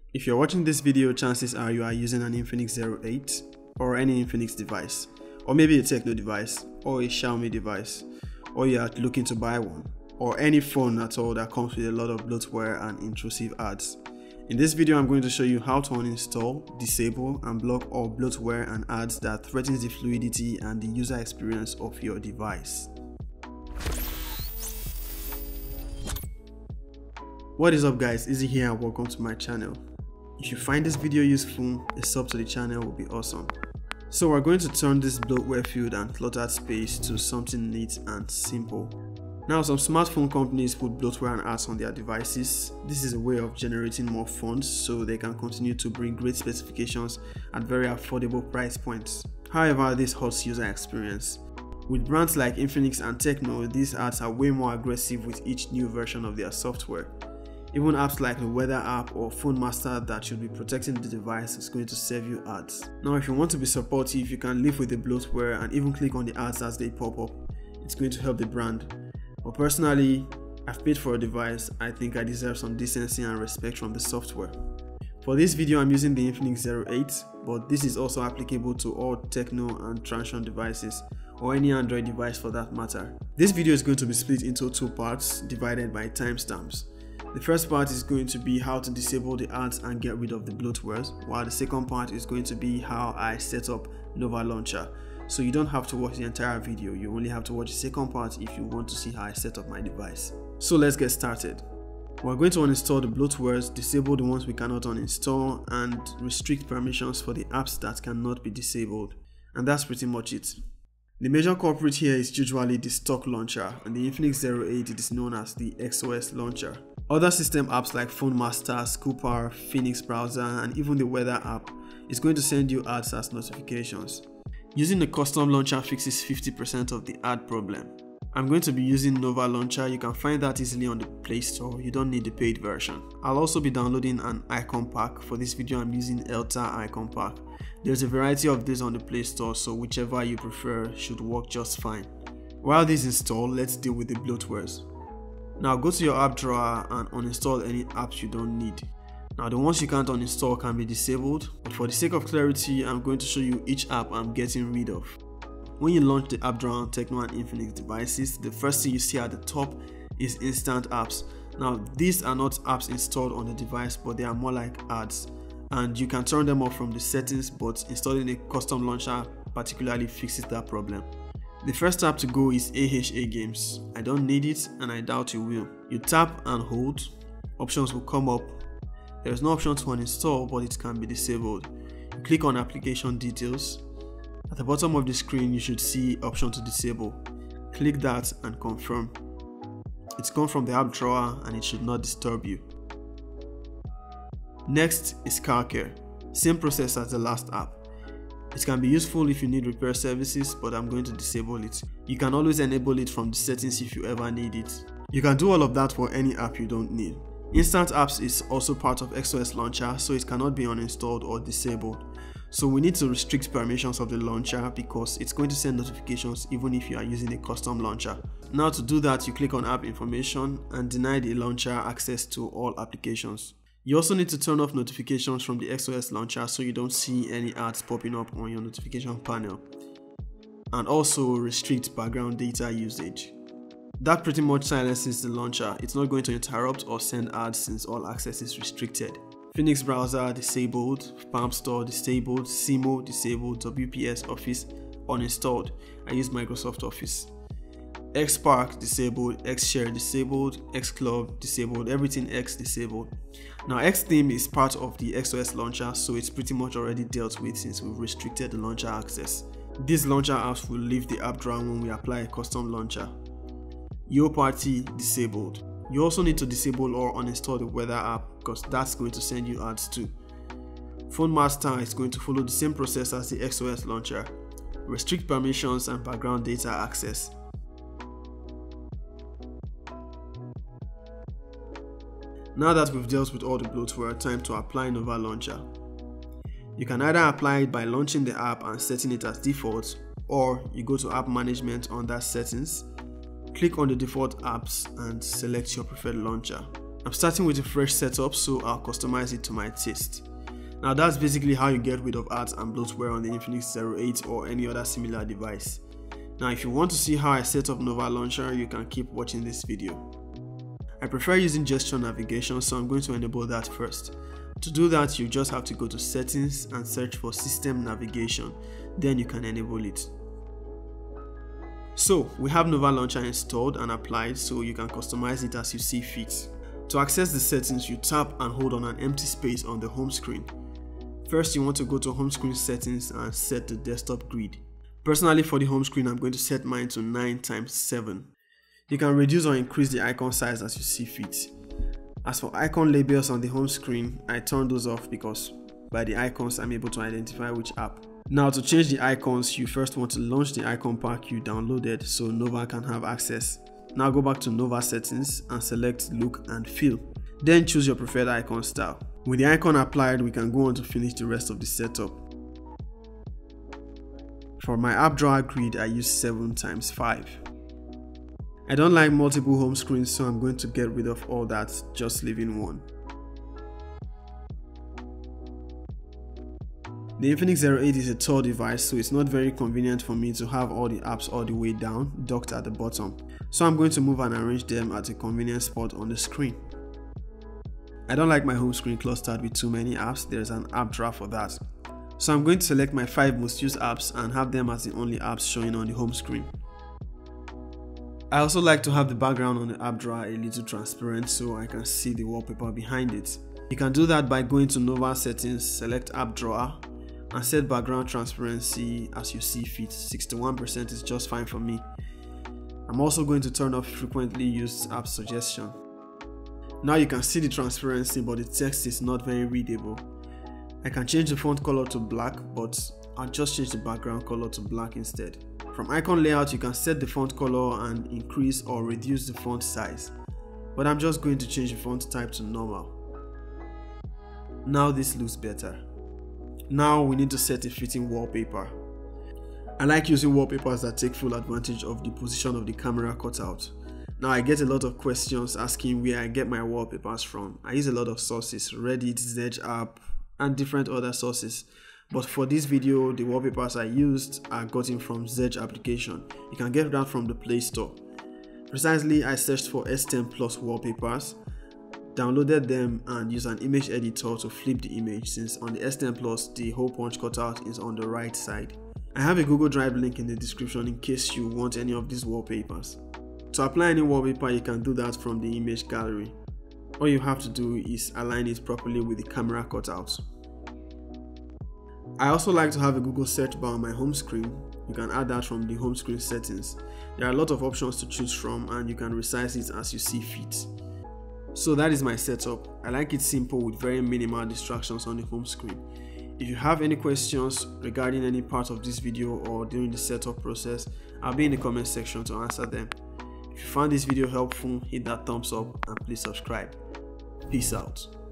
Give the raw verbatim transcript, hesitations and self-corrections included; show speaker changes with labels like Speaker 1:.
Speaker 1: If you're watching this video, chances are you are using an Infinix Zero eight or any Infinix device, or maybe a Tecno device or a Xiaomi device, or you are looking to buy one, or any phone at all that comes with a lot of bloatware and intrusive ads. In this video, I'm going to show you how to uninstall, disable, and block all bloatware and ads that threatens the fluidity and the user experience of your device. What is up guys, Izzy here and welcome to my channel. If you find this video useful, a sub to the channel will be awesome. So we're going to turn this bloatware filled and cluttered space to something neat and simple. Now, some smartphone companies put bloatware and ads on their devices. This is a way of generating more funds so they can continue to bring great specifications at very affordable price points. However, this hurts user experience. With brands like Infinix and Tecno, these ads are way more aggressive with each new version of their software. Even apps like the weather app or phone master that should be protecting the device is going to serve you ads. Now, if you want to be supportive, you can live with the bloatware and even click on the ads as they pop up. It's going to help the brand. But personally, I've paid for a device. I think I deserve some decency and respect from the software. For this video, I'm using the Infinix Zero eight, but this is also applicable to all Tecno and Transsion devices, or any Android device for that matter. This video is going to be split into two parts, divided by timestamps. The first part is going to be how to disable the ads and get rid of the bloatwares, while the second part is going to be how I set up Nova Launcher. So you don't have to watch the entire video, you only have to watch the second part if you want to see how I set up my device. So let's get started. We're going to uninstall the bloatwares, disable the ones we cannot uninstall, and restrict permissions for the apps that cannot be disabled. And that's pretty much it. The major culprit here is usually the stock launcher, and the Infinix Zero eight is known as the X O S launcher. Other system apps like Phone Master, Scooper, Phoenix Browser, and even the weather app is going to send you ads as notifications. Using the custom launcher fixes fifty percent of the ad problem. I'm going to be using Nova Launcher. You can find that easily on the Play Store. You don't need the paid version. I'll also be downloading an icon pack. For this video, I'm using Elta icon pack. There's a variety of these on the Play Store, so whichever you prefer should work just fine. While this is installed, let's deal with the bloatwares. Now go to your app drawer and uninstall any apps you don't need. Now the ones you can't uninstall can be disabled, but for the sake of clarity, I'm going to show you each app I'm getting rid of. When you launch the app drawer on Tecno and Infinix devices, the first thing you see at the top is instant apps. Now these are not apps installed on the device, but they are more like ads, and you can turn them off from the settings, but installing a custom launcher particularly fixes that problem. The first app to go is A H A Games. I don't need it and I doubt you will. You tap and hold, options will come up. There is no option to uninstall, but it can be disabled. You click on application details. At the bottom of the screen, you should see option to disable. Click that and confirm. It's gone from the app drawer and it should not disturb you. Next is car care. Same process as the last app. It can be useful if you need repair services, but I'm going to disable it. You can always enable it from the settings if you ever need it. You can do all of that for any app you don't need. Instant apps is also part of X O S launcher, so it cannot be uninstalled or disabled. So we need to restrict permissions of the launcher because it's going to send notifications even if you are using a custom launcher. Now to do that, you click on app information and deny the launcher access to all applications. You also need to turn off notifications from the X O S launcher so you don't see any ads popping up on your notification panel. And also restrict background data usage. That pretty much silences the launcher. It's not going to interrupt or send ads since all access is restricted. Phoenix Browser disabled, Palm Store disabled, Simo disabled, W P S Office uninstalled. I use Microsoft Office. Xpark disabled, Xshare disabled, Xclub disabled, everything X disabled. Now Xtheme is part of the X O S launcher, so it's pretty much already dealt with since we've restricted the launcher access. These launcher apps will leave the app drawer when we apply a custom launcher. Yo Party disabled. You also need to disable or uninstall the weather app because that's going to send you ads too. Phone Master is going to follow the same process as the X O S launcher. Restrict permissions and background data access. Now that we've dealt with all the bloatware, time to apply Nova Launcher. You can either apply it by launching the app and setting it as default, or you go to App Management under Settings, click on the default apps and select your preferred launcher. I'm starting with a fresh setup, so I'll customize it to my taste. Now that's basically how you get rid of ads and bloatware on the Infinix Zero eight or any other similar device. Now if you want to see how I set up Nova Launcher, you can keep watching this video. I prefer using gesture navigation, so I'm going to enable that first. To do that, you just have to go to settings and search for system navigation, then you can enable it. So we have Nova Launcher installed and applied, so you can customize it as you see fit. To access the settings, you tap and hold on an empty space on the home screen. First, you want to go to home screen settings and set the desktop grid. Personally, for the home screen, I'm going to set mine to nine times seven. You can reduce or increase the icon size as you see fit. As for icon labels on the home screen, I turn those off because by the icons I'm able to identify which app. Now to change the icons, you first want to launch the icon pack you downloaded so Nova can have access. Now go back to Nova settings and select look and feel. Then choose your preferred icon style. With the icon applied, we can go on to finish the rest of the setup. For my app drawer grid, I use seven times five. I don't like multiple home screens, so I'm going to get rid of all that, just leaving one. The Infinix Zero eight is a tall device, so it's not very convenient for me to have all the apps all the way down, docked at the bottom. So I'm going to move and arrange them at a convenient spot on the screen. I don't like my home screen clustered with too many apps. There's an app drawer for that. So I'm going to select my five most used apps and have them as the only apps showing on the home screen. I also like to have the background on the app drawer a little transparent so I can see the wallpaper behind it. You can do that by going to Nova settings, select app drawer, and set background transparency as you see fit. sixty-one percent is just fine for me. I'm also going to turn off frequently used app suggestion. Now you can see the transparency, but the text is not very readable. I can change the font color to black, but I'll just change the background color to black instead. From icon layout, you can set the font color and increase or reduce the font size, but I'm just going to change the font type to normal. Now this looks better. Now we need to set a fitting wallpaper. I like using wallpapers that take full advantage of the position of the camera cutout. Now I get a lot of questions asking where I get my wallpapers from. I use a lot of sources, Reddit, Zedge app, and different other sources. But for this video, the wallpapers I used are gotten from Zedge application. You can get that from the Play Store. Precisely, I searched for S ten Plus wallpapers, downloaded them and used an image editor to flip the image, since on the S ten Plus the hole punch cutout is on the right side. I have a Google Drive link in the description in case you want any of these wallpapers. To apply any wallpaper, you can do that from the image gallery. All you have to do is align it properly with the camera cutout. I also like to have a Google search bar on my home screen. You can add that from the home screen settings. There are a lot of options to choose from and you can resize it as you see fit. So that is my setup. I like it simple with very minimal distractions on the home screen. If you have any questions regarding any part of this video or during the setup process, I'll be in the comment section to answer them. If you found this video helpful, hit that thumbs up and please subscribe. Peace out.